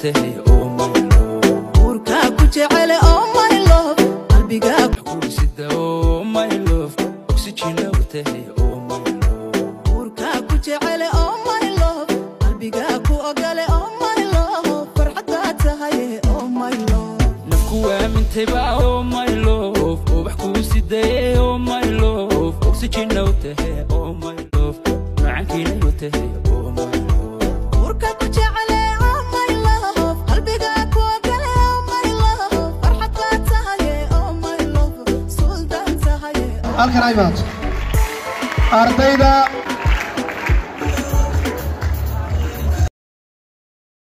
وتهي oh my love وركا كجعل oh my love قلبي حكول سدة oh my love أكسجين وتهي oh my love وركا كجعل oh my love قلبي كو أقل oh my love فرحتها هي oh my love نفكوا من تبع oh my love وبحكو سدة oh my love أكسجين وتهي oh my love معك وتهي oh my love وركا كجعل oh my love قلبي كو أقل oh my love فرحتها هي oh my love سلطانتها هي halkan ay baato ardayda